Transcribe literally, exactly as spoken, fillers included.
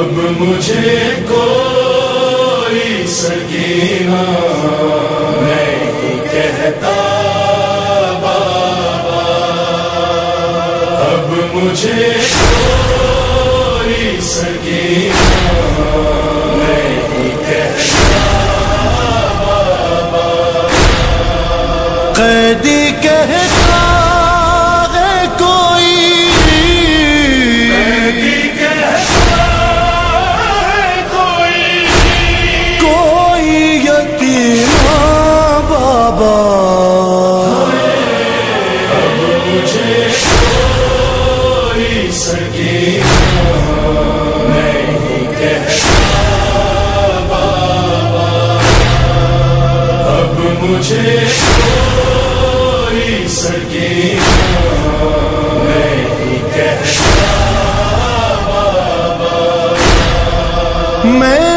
اب مجھے کوئی سکینہ نہیں کہتا بابا، اب مجھے کوئی سکینہ نہیں کہتا بابا، قیدی کہتا ہے کوئی، قیدی کہتا ہے کوئی، کوئی یتیم بابا، اب مجھے کوئی سکینہ نہیں کہتا بابا، اب مجھے کوئی سکینہ نہیں کہتا بابا، میں